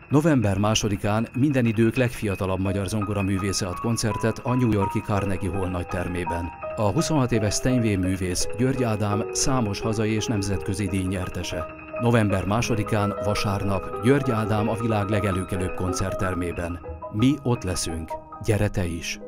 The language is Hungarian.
November 2-án minden idők legfiatalabb magyar zongoraművésze ad koncertet a New York-i Carnegie Hall nagytermében. A 26 éves Steinway művész György Ádám számos hazai és nemzetközi díj nyertese. November 2-án, vasárnap György Ádám a világ legelőkelőbb koncerttermében. Mi ott leszünk. Gyere te is!